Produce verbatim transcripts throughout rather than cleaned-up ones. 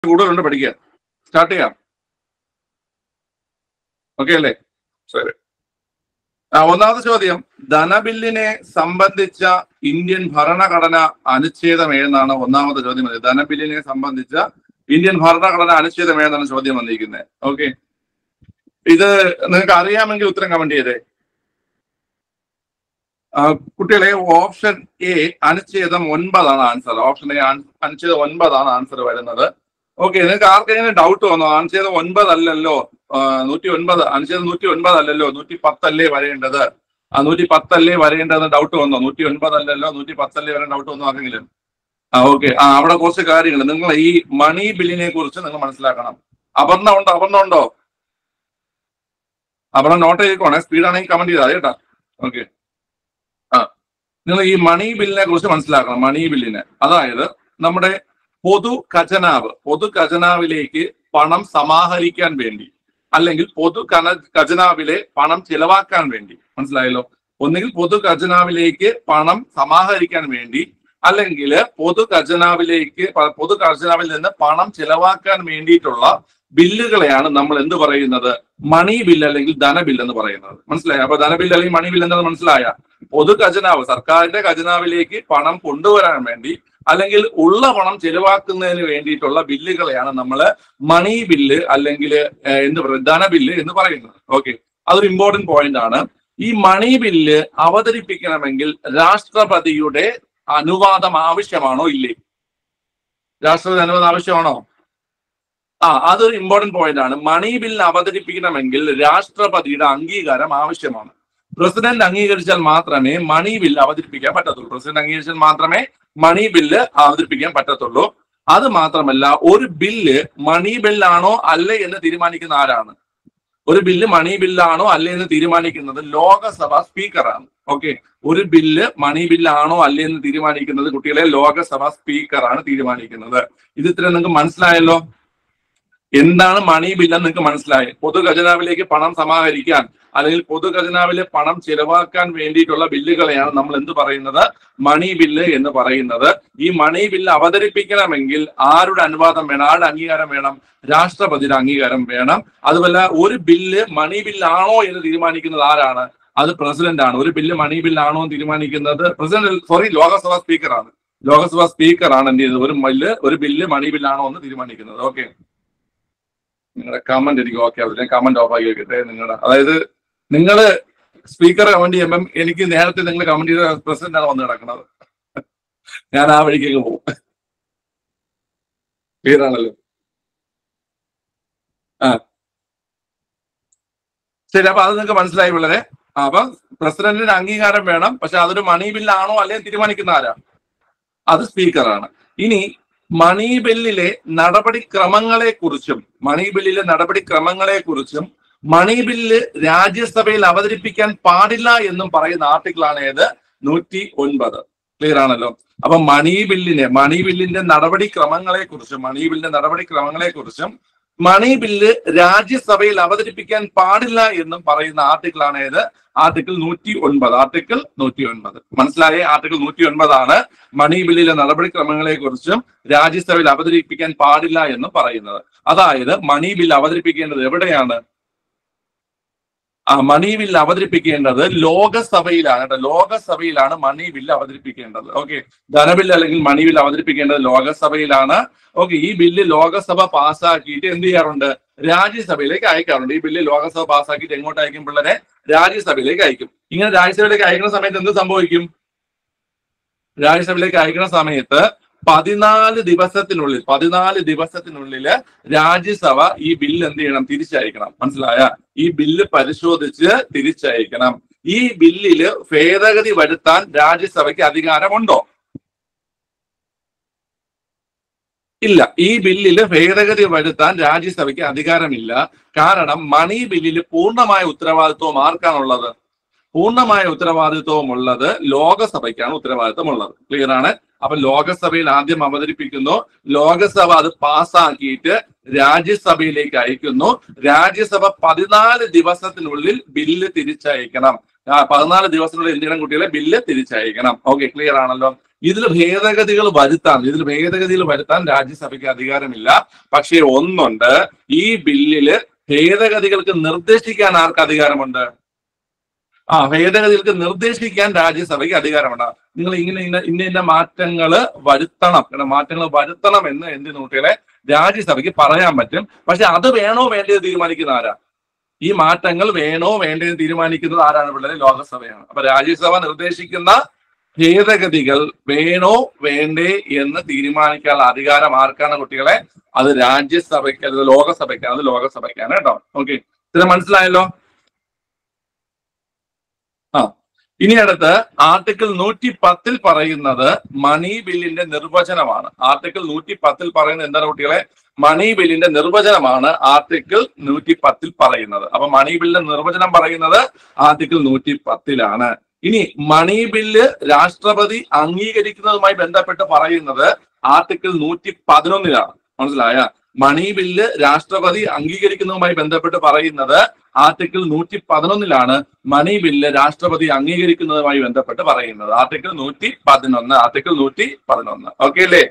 കൂടുതലുണ്ട് പഠിക്കാൻ. സ്റ്റാർട്ട് ചെയ്യാം. ഓക്കെ അല്ലേ? ശരി. ആ ഒന്നാമത്തെ ചോദ്യം, ധനബില്ലിനെ സംബന്ധിച്ച ഇന്ത്യൻ ഭരണഘടന അനുച്ഛേദം ഏതെന്നാണ് ഒന്നാമത്തെ ചോദ്യം. ധനബില്ലിനെ സംബന്ധിച്ച ഇന്ത്യൻ ഭരണഘടന അനുച്ഛേദം ഏതെന്നാണ് ചോദ്യം വന്നിരിക്കുന്നത്. ഓക്കെ, ഇത് നിങ്ങൾക്ക് അറിയാമെങ്കിൽ ഉത്തരം കമന്റ് ചെയ്തേ. കുട്ടികളെ, ഓപ്ഷൻ എ അനുച്ഛേദം ഒൻപതാണ് ആൻസർ. ഓപ്ഷൻ എ അനുച്ഛേദം ഒൻപതാണ് ആൻസർ വരുന്നത്. ഓക്കെ, നിങ്ങൾക്ക് ആർക്കെങ്കിലും ഡൗട്ട് വന്നോ? അനുച്ഛേദം ഒൻപതല്ലല്ലോ, നൂറ്റി ഒൻപത് അനുച്ഛേദം നൂറ്റി ഒൻപത് അല്ലല്ലോ, നൂറ്റി പത്തല്ലേ വരേണ്ടത്, ആ നൂറ്റി പത്തല്ലേ വരേണ്ടത് ഡൗട്ട് വന്നോ? നൂറ്റി ഒൻപതല്ലല്ലോ, നൂറ്റി പത്തല്ലേ വരാൻ ഡൗട്ട് വന്നോ ആർക്കെങ്കിലും? ആ ഓക്കെ, ആ അവിടെ കുറച്ച് കാര്യങ്ങൾ നിങ്ങൾ ഈ മണി ബില്ലിനെ കുറിച്ച് നിങ്ങൾ മനസ്സിലാക്കണം. അപർണ ഉണ്ടോ? അപർണ ഉണ്ടോ? അപർണ നോട്ട് ചെയ്തോണേ, സ്പീഡാണെങ്കിൽ കമന്റ് ചെയ്താൽ കേട്ടാ. ഓക്കെ, ആ നിങ്ങൾ ഈ മണി ബില്ലിനെ കുറിച്ച് മനസ്സിലാക്കണം. മണി ബില്ലിനെ, അതായത് നമ്മുടെ പൊതു ഖജനാവ് പൊതു ഖജനാവിലേക്ക് പണം സമാഹരിക്കാൻ വേണ്ടി, അല്ലെങ്കിൽ പൊതു കന ഖജനാവിലെ പണം ചിലവാക്കാൻ വേണ്ടി, മനസ്സിലായല്ലോ? ഒന്നുകിൽ പൊതു ഖജനാവിലേക്ക് പണം സമാഹരിക്കാൻ വേണ്ടി, അല്ലെങ്കിൽ പൊതു ഖജനാവിലേക്ക് പൊതു ഖജനാവിൽ നിന്ന് പണം ചിലവാക്കാൻ വേണ്ടിയിട്ടുള്ള ബില്ലുകളെയാണ് നമ്മൾ എന്ത് പറയുന്നത്? മണി ബില്ല് അല്ലെങ്കിൽ ധനബില്ല് എന്ന് പറയുന്നത്. മനസ്സിലായോ? അപ്പൊ ധനബില്ല് അല്ലെങ്കിൽ മണി ബില്ല് എന്താണെന്ന് മനസ്സിലായ? പൊതു ഖജനാവ്, സർക്കാരിന്റെ ഖജനാവിലേക്ക് പണം കൊണ്ടുവരാൻ വേണ്ടി, അല്ലെങ്കിൽ ഉള്ള പണം ചെലവാക്കുന്നതിന് വേണ്ടിയിട്ടുള്ള ബില്ലുകളെയാണ് നമ്മൾ മണി ബില്ല് അല്ലെങ്കിൽ എന്ത് പറയുക, ധനബില്ല് എന്ന് പറയുന്നത്. ഓക്കെ, അതൊരു ഇമ്പോർട്ടന്റ് പോയിന്റ് ആണ്. ഈ മണി ബില്ല് അവതരിപ്പിക്കണമെങ്കിൽ രാഷ്ട്രപതിയുടെ അനുവാദം ആവശ്യമാണോ? ഇല്ലേ? രാഷ്ട്രപതി അനുവാദം ആവശ്യമാണോ? ആ അതൊരു ഇമ്പോർട്ടന്റ് പോയിന്റ് ആണ്. മണി ബില്ല് അവതരിപ്പിക്കണമെങ്കിൽ രാഷ്ട്രപതിയുടെ അംഗീകാരം ആവശ്യമാണ്. പ്രസിഡന്റ് അംഗീകരിച്ചാൽ മാത്രമേ മണി ബില്ല് അവതരിപ്പിക്കാൻ പറ്റത്തുള്ളൂ. പ്രസിഡന്റ് അംഗീകരിച്ചാൽ മാത്രമേ മണി ബില്ല് അവതരിപ്പിക്കാൻ പറ്റത്തുള്ളൂ. അത് മാത്രമല്ല, ഒരു ബില്ല് മണി ബില്ലാണോ അല്ലേ എന്ന് തീരുമാനിക്കുന്ന ആരാണ്? ഒരു ബില്ല് മണി ബില്ലാണോ അല്ലേ എന്ന് തീരുമാനിക്കുന്നത് ലോകസഭ സ്പീക്കറാണ്. ഓക്കെ, ഒരു ബില്ല് മണി ബില്ലാണോ അല്ലേ എന്ന് തീരുമാനിക്കുന്നത് കുട്ടികളെ ലോകസഭ സ്പീക്കറാണ് തീരുമാനിക്കുന്നത്. ഇത് ഇത്ര നിങ്ങൾക്ക് മനസ്സിലായല്ലോ? എന്താണ് മണി ബില്ല് എന്ന് നിങ്ങൾക്ക് മനസ്സിലായി? പൊതു ഖജനാവിലേക്ക് പണം സമാഹരിക്കാൻ അല്ലെങ്കിൽ പൊതു ഖജനാവിലെ പണം ചിലവാക്കാൻ വേണ്ടിയിട്ടുള്ള ബില്ലുകളെയാണ് നമ്മൾ എന്ത് പറയുന്നത്? മണി ബില്ല് എന്ന് പറയുന്നത്. ഈ മണി ബില്ല് അവതരിപ്പിക്കണമെങ്കിൽ ആരുടെ അനുവാദം വേണം? ആരുടെ അംഗീകാരം വേണം? രാഷ്ട്രപതിയുടെ അംഗീകാരം വേണം. അതുപോലെ ഒരു ബില്ല് മണി ബില്ലാണോ എന്ന് തീരുമാനിക്കുന്നത് ആരാണ്? അത് പ്രസിഡന്റ് ആണ്. ഒരു ബില്ല് മണി ബില്ലാണോ എന്ന് തീരുമാനിക്കുന്നത് പ്രസിഡന്റ്, സോറി, ലോകസഭ സ്പീക്കറാണ്. ലോകസഭ സ്പീക്കറാണ് എന്ത് ചെയ്തത്? ഒരു ബില്ല് ഒരു ബില്ല് മണി ബില്ലാണോ എന്ന് തീരുമാനിക്കുന്നത്. ഓക്കെ, നിങ്ങളുടെ കമന്റ് എനിക്ക് ഓക്കെ ആവില്ല, കമന്റ് ഓഫ് ആക്കി വെക്കട്ടെ. നിങ്ങളുടെ അതായത് നിങ്ങള് സ്പീക്കർ കമന്റ് ചെയ്യുമ്പം എനിക്ക് നേരത്തെ നിങ്ങൾ കമന്റ് ചെയ്ത പ്രസിഡന്റ് ആണ് വന്ന് കിടക്കുന്നത്. ഞാൻ ആ വഴിക്കേക്ക് പോകും. ക്ലിയർ ആണല്ലോ? ആ ശരി, അപ്പൊ അത് നിങ്ങൾക്ക് മനസ്സിലായി വളരെ. അപ്പൊ പ്രസിഡന്റിന് അംഗീകാരം വേണം, പക്ഷെ അതൊരു മണി ബില്ലാണോ അല്ലെങ്കിൽ തീരുമാനിക്കുന്ന ആരാ? അത് സ്പീക്കറാണ്. ഇനി മണി ബില്ലിലെ നടപടിക്രമങ്ങളെ കുറിച്ചും മണി ബില്ലിലെ നടപടിക്രമങ്ങളെ കുറിച്ചും മണി ബില്ല് രാജ്യസഭയിൽ അവതരിപ്പിക്കാൻ പാടില്ല എന്നും പറയുന്ന ആർട്ടിക്കിളാണ് ഏത്? നൂറ്റി ഒൻപത്. ക്ലിയർ ആണല്ലോ? അപ്പൊ മണി ബില്ലിനെ മണി ബില്ലിന്റെ നടപടിക്രമങ്ങളെ കുറിച്ചും മണി ബില്ലിന്റെ നടപടിക്രമങ്ങളെ കുറിച്ചും മണി ബില്ല് രാജ്യസഭയിൽ അവതരിപ്പിക്കാൻ പാടില്ല എന്നും പറയുന്ന ആർട്ടിക്കിളാണ് ഏത്? ആർട്ടിക്കിൾ നൂറ്റി ഒൻപത്. ആർട്ടിക്കിൾ നൂറ്റി ഒൻപത് മനസ്സിലായേ? ആർട്ടിക്കിൾ നൂറ്റി ഒൻപതാണ് മണി ബില്ലിലെ നടപടിക്രമങ്ങളെ കുറിച്ചും രാജ്യസഭയിൽ അവതരിപ്പിക്കാൻ പാടില്ല എന്നും പറയുന്നത്. അതായത് മണി ബില്ല് അവതരിപ്പിക്കേണ്ടത് എവിടെയാണ്? ആ മണി ബില്ല് അവതരിപ്പിക്കേണ്ടത് ലോകസഭയിലാണ് കേട്ടോ. ലോകസഭയിലാണ് മണി ബില്ല് അവതരിപ്പിക്കേണ്ടത്. ഓക്കെ, ധനബില്ല് അല്ലെങ്കിൽ മണി ബില്ല് അവതരിപ്പിക്കേണ്ടത് ലോകസഭയിലാണ്. ഓക്കെ, ഈ ബില്ല് ലോകസഭ പാസ്സാക്കിയിട്ട് എന്ത് ചെയ്യാറുണ്ട്? രാജ്യസഭയിലേക്ക് അയക്കാറുണ്ട്. ഈ ബില്ല് ലോകസഭ പാസ്സാക്കിയിട്ട് എങ്ങോട്ട് അയക്കും പിള്ളേരെ? രാജ്യസഭയിലേക്ക് അയക്കും. ഇങ്ങനെ രാജ്യസഭയിലേക്ക് അയക്കുന്ന സമയത്ത് എന്ത് സംഭവിക്കും? രാജ്യസഭയിലേക്ക് അയക്കുന്ന സമയത്ത് പതിനാല് ദിവസത്തിനുള്ളിൽ പതിനാല് ദിവസത്തിനുള്ളില് രാജ്യസഭ ഈ ബില്ല് എന്ത് ചെയ്യണം? തിരിച്ചയക്കണം. മനസ്സിലായ? ഈ ബില്ല് പരിശോധിച്ച് തിരിച്ചയക്കണം. ഈ ബില്ലില് ഭേദഗതി വരുത്താൻ രാജ്യസഭയ്ക്ക് അധികാരമുണ്ടോ? ഇല്ല. ഈ ബില്ലില് ഭേദഗതി വരുത്താൻ രാജ്യസഭയ്ക്ക് അധികാരമില്ല. കാരണം മണി ബില്ലില് പൂർണ്ണമായ ഉത്തരവാദിത്വം ആർക്കാണുള്ളത്? പൂർണ്ണമായ ഉത്തരവാദിത്വം ഉള്ളത് ലോകസഭയ്ക്കാണ് ഉത്തരവാദിത്വം ഉള്ളത്. ക്ലിയർ ആണ്? അപ്പൊ ലോകസഭയിൽ ആദ്യം അവതരിപ്പിക്കുന്നു, ലോകസഭ അത് പാസ്സാക്കിയിട്ട് രാജ്യസഭയിലേക്ക് അയക്കുന്നു. രാജ്യസഭ പതിനാല് ദിവസത്തിനുള്ളിൽ ബില്ല് തിരിച്ചയക്കണം. പതിനാല് ദിവസത്തിനുള്ളിൽ എന്ത് ചെയ്യണം കുട്ടികളെ? ബില്ല് തിരിച്ചയക്കണം. ഓക്കെ, ക്ലിയർ ആണല്ലോ? ഇതിൽ ഭേദഗതികൾ വരുത്താൻ ഇതിൽ ഭേദഗതികൾ വരുത്താൻ രാജ്യസഭയ്ക്ക് അധികാരമില്ല. പക്ഷേ ഒന്നുണ്ട്, ഈ ബില്ലില് ഭേദഗതികൾക്ക് നിർദ്ദേശിക്കാൻ ആർക്ക് അധികാരമുണ്ട്? ആ ഭേദഗതികൾക്ക് നിർദ്ദേശിക്കാൻ രാജ്യസഭയ്ക്ക് അധികാരമുണ്ട്. നിങ്ങൾ ഇങ്ങനെ ഇന്ന ഇന്ന ഇന്ന മാറ്റങ്ങൾ വരുത്തണം, മാറ്റങ്ങൾ വരുത്തണം എന്ന് എന്ത് കുട്ടികളെ രാജ്യസഭയ്ക്ക് പറയാൻ പറ്റും. പക്ഷെ അത് വേണോ വേണ്ടത് തീരുമാനിക്കുന്ന ആരാ? ഈ മാറ്റങ്ങൾ വേണോ വേണ്ടതെന്ന് തീരുമാനിക്കുന്നത് ആരാണ്? പിള്ളേരെ ലോകസഭയാണ്. അപ്പൊ രാജ്യസഭ നിർദ്ദേശിക്കുന്ന ഭേദഗതികൾ വേണോ വേണ്ടേ എന്ന് തീരുമാനിക്കാനുള്ള അധികാരം ആർക്കാണ് കുട്ടികളെ? അത് രാജ്യസഭയ്ക്ക്, അത് ലോകസഭയ്ക്കാണ്. അത് ലോകസഭയ്ക്കാണ് കേട്ടോ. ഓക്കെ, ഇത് മനസ്സിലായല്ലോ? ആ ഇനി അടുത്ത് ആർട്ടിക്കിൾ നൂറ്റി പത്തിൽ പറയുന്നത് മണി ബില്ലിന്റെ നിർവചനമാണ്. ആർട്ടിക്കിൾ നൂറ്റി പത്തിൽ പറയുന്നത് എന്താണ് കുട്ടികളെ? മണി ബില്ലിന്റെ നിർവചനമാണ് ആർട്ടിക്കിൾ നൂറ്റി പത്തിൽ പറയുന്നത്. അപ്പൊ മണി ബില്ലിന്റെ നിർവചനം പറയുന്നത് ആർട്ടിക്കിൾ നൂറ്റി പത്തിലാണ്. ഇനി മണി ബില്ല് രാഷ്ട്രപതി അംഗീകരിക്കുന്നതുമായി ബന്ധപ്പെട്ട് പറയുന്നത് ആർട്ടിക്കിൾ നൂറ്റി പതിനൊന്നിലാണ്. മനസ്സിലായ? മണി ബില്ല് രാഷ്ട്രപതി അംഗീകരിക്കുന്നതുമായി ബന്ധപ്പെട്ട് പറയുന്നത് ആർട്ടിക്കിൾ നൂറ്റി പതിനൊന്നിലാണ്. മണി ബില്ല് രാഷ്ട്രപതി അംഗീകരിക്കുന്നതുമായി ബന്ധപ്പെട്ട് പറയുന്നത് ആർട്ടിക്കിൾ നൂറ്റി പതിനൊന്ന് ആർട്ടിക്കിൾ നൂറ്റി പതിനൊന്ന് ഓക്കെ അല്ലേ?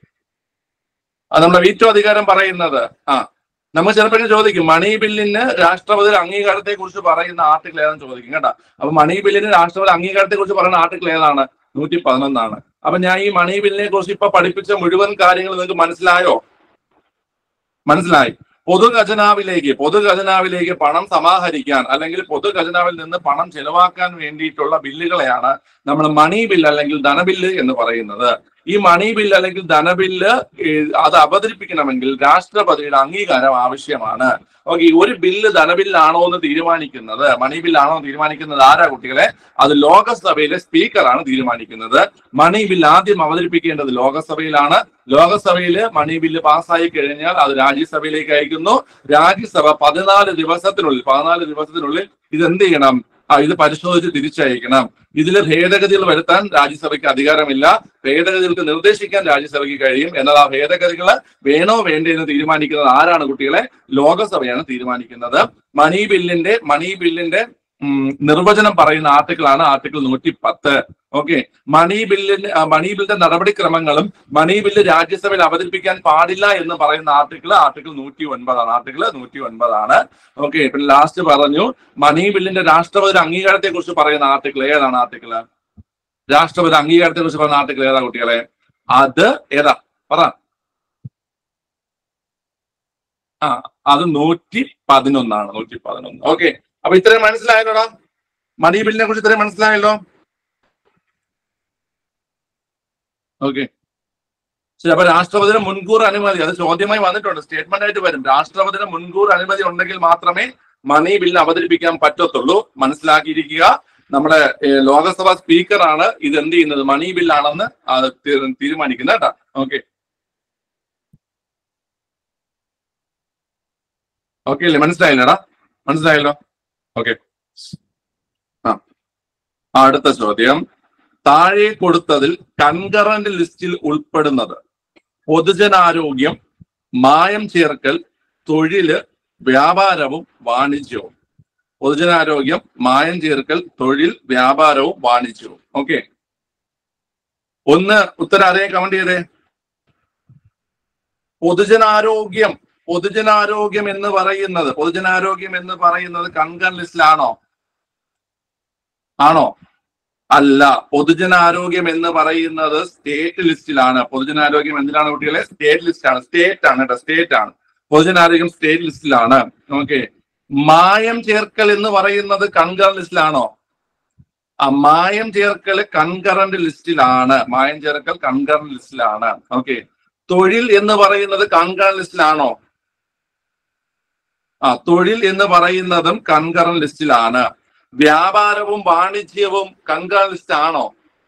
അത് നമ്മുടെ വീറ്റോ അധികാരം പറയുന്നത്. ആ നമ്മൾ ചിലപ്പോൾ ചോദിക്കും മണി ബില്ലിന് രാഷ്ട്രപതി അംഗീകാരത്തെ കുറിച്ച് പറയുന്ന ആർട്ടിക്കിൾ ഏതാണെന്ന് ചോദിക്കും കേട്ടോ. അപ്പൊ മണി ബില്ലിന് രാഷ്ട്രപതി അംഗീകാരത്തെ കുറിച്ച് പറയുന്ന ആർട്ടിക്കിൾ ഏതാണ്? നൂറ്റി പതിനൊന്നാണ്. അപ്പൊ ഞാൻ ഈ മണി ബില്ലിനെ കുറിച്ച് ഇപ്പൊ പഠിപ്പിച്ച മുഴുവൻ കാര്യങ്ങൾ നിങ്ങൾക്ക് മനസ്സിലായോ? മനസ്സിലായി? പൊതു ഖജനാവിലേക്ക് പൊതു ഖജനാവിലേക്ക് പണം സമാഹരിക്കാൻ അല്ലെങ്കിൽ പൊതു ഖജനാവിൽ നിന്ന് പണം ചെലവാക്കാൻ വേണ്ടിയിട്ടുള്ള ബില്ലുകളെയാണ് നമ്മൾ മണി ബില്ല് അല്ലെങ്കിൽ ധനബില്ല് എന്ന് പറയുന്നത്. ഈ മണി ബില്ല് അല്ലെങ്കിൽ ധനബില്ല് അത് അവതരിപ്പിക്കണമെങ്കിൽ രാഷ്ട്രപതിയുടെ അംഗീകാരം ആവശ്യമാണ്. ഓക്കെ, ഒരു ബില്ല് ധനബില്ലാണോ എന്ന് തീരുമാനിക്കുന്നത്, മണി ബില്ലാണോ എന്ന് തീരുമാനിക്കുന്നത് ആരാ കുട്ടികളെ? അത് ലോകസഭയിലെ സ്പീക്കറാണ് തീരുമാനിക്കുന്നത്. മണി ബില്ല് ആദ്യം അവതരിപ്പിക്കേണ്ടത് ലോകസഭയിലാണ്. ലോകസഭയില് മണി ബില്ല് പാസ്സായി കഴിഞ്ഞാൽ അത് രാജ്യസഭയിലേക്ക് അയക്കുന്നു. രാജ്യസഭ പതിനാല് ദിവസത്തിനുള്ളിൽ പതിനാല് ദിവസത്തിനുള്ളിൽ ഇത് എന്ത് ചെയ്യണം? ആ ഇത് പരിശോധിച്ച് തിരിച്ചയക്കണം. ഇതിൽ ഭേദഗതികൾ വരുത്താൻ രാജ്യസഭയ്ക്ക് അധികാരമില്ല. ഭേദഗതികൾക്ക് നിർദ്ദേശിക്കാൻ രാജ്യസഭയ്ക്ക് കഴിയും. എന്നാൽ ആ ഭേദഗതികൾ വേണോ വേണ്ടേ എന്ന് തീരുമാനിക്കുന്നത് ആരാണ് കുട്ടികളെ? ലോകസഭയാണ് തീരുമാനിക്കുന്നത്. മണി ബില്ലിന്റെ മണി ബില്ലിന്റെ ഉം നിർവചനം പറയുന്ന ആർട്ടിക്കിളാണ് ആർട്ടിക്കിൾ നൂറ്റി പത്ത്. ഓക്കെ, മണി ബില്ലിന് മണി ബില്ലിന്റെ നടപടിക്രമങ്ങളും മണി ബില്ല് രാജ്യസഭയിൽ അവതരിപ്പിക്കാൻ പാടില്ല എന്ന് പറയുന്ന ആർട്ടിക്കിൾ ആർട്ടിക്കിൾ നൂറ്റി ഒൻപതാണ് ആർട്ടിക്കിൾ നൂറ്റി ഒൻപതാണ് ഓക്കെ, പിന്നെ ലാസ്റ്റ് പറഞ്ഞു മണി ബില്ലിന്റെ രാഷ്ട്രപതി അംഗീകാരത്തെ കുറിച്ച് പറയുന്ന ആർട്ടിക്കിൾ ഏതാണ്? ആർട്ടിക്കിൾ രാഷ്ട്രപതി അംഗീകാരത്തെ കുറിച്ച് പറയുന്ന ആർട്ടിക്കിൾ ഏതാ കുട്ടികളെ? അത് ഏതാ പറ? ആ അത് നൂറ്റി പതിനൊന്നാണ് നൂറ്റി പതിനൊന്ന് ഓക്കെ. അപ്പൊ ഇത്രയും മനസ്സിലായല്ലോടാ? മണി ബില്ലിനെ കുറിച്ച് ഇത്രയും മനസ്സിലായല്ലോ? ഓക്കെ ശരി. അപ്പൊ രാഷ്ട്രപതിയുടെ മുൻകൂർ അനുമതി അത് ചോദ്യമായി വന്നിട്ടുണ്ട്, സ്റ്റേറ്റ്മെന്റ് ആയിട്ട് വരും. രാഷ്ട്രപതിയുടെ മുൻകൂർ അനുമതി ഉണ്ടെങ്കിൽ മാത്രമേ മണി ബില്ല് അവതരിപ്പിക്കാൻ പറ്റത്തുള്ളൂ. മനസ്സിലാക്കിയിരിക്കുക. നമ്മുടെ ലോകസഭ സ്പീക്കറാണ് ഇത് എന്ത് ചെയ്യുന്നത്? മണി ബില്ലാണെന്ന് തീരുമാനിക്കുന്നത് കേട്ടാ. ഓക്കെ ഓക്കെ അല്ലേ? മനസ്സിലായില്ലടാ? മനസ്സിലായല്ലോ? ഓക്കെ. ആ അടുത്ത ചോദ്യം, താഴെ കൊടുത്തതിൽ കൺകറന്റ് ലിസ്റ്റിൽ ഉൾപ്പെടുന്നത് പൊതുജനാരോഗ്യം, മായം ചേർക്കൽ, തൊഴില്, വ്യാപാരവും വാണിജ്യവും. പൊതുജനാരോഗ്യം, മായം ചേർക്കൽ, തൊഴിൽ, വ്യാപാരവും വാണിജ്യവും. ഓക്കെ, ഒന്ന് ഉത്തരം അതേ കമന്റ് ചെയ്തേ. പൊതുജനാരോഗ്യം പൊതുജനാരോഗ്യം എന്ന് പറയുന്നത് പൊതുജനാരോഗ്യം എന്ന് പറയുന്നത് കൺകറന്റ് ലിസ്റ്റിലാണോ? ആണോ? അല്ല. പൊതുജനാരോഗ്യം എന്ന് പറയുന്നത് സ്റ്റേറ്റ് ലിസ്റ്റിലാണ്. പൊതുജനാരോഗ്യം എന്തിനാണ് കുട്ടികളെ? സ്റ്റേറ്റ് ലിസ്റ്റ് ആണ്. സ്റ്റേറ്റ് ആണ് കേട്ടോ, സ്റ്റേറ്റ് ആണ്. പൊതുജനാരോഗ്യം സ്റ്റേറ്റ് ലിസ്റ്റിലാണ്. ഓക്കെ. മായം ചേർക്കൽ എന്ന് പറയുന്നത് കൺകറന്റ് ലിസ്റ്റിലാണോ? ആ മായം ചേർക്കൽ കൺകറന്റ് ലിസ്റ്റിലാണ്. മായം ചേർക്കൽ കൺകറന്റ് ലിസ്റ്റിലാണ്. ഓക്കെ. തൊഴിൽ എന്ന് പറയുന്നത് കൺകറന്റ് ലിസ്റ്റിലാണോ? ആ തൊഴിൽ എന്ന് പറയുന്നതും കൺകറന്റ് ലിസ്റ്റിലാണ്. വ്യാപാരവും വാണിജ്യവും കൺകറന്റ് ലിസ്റ്റ് ആണോ?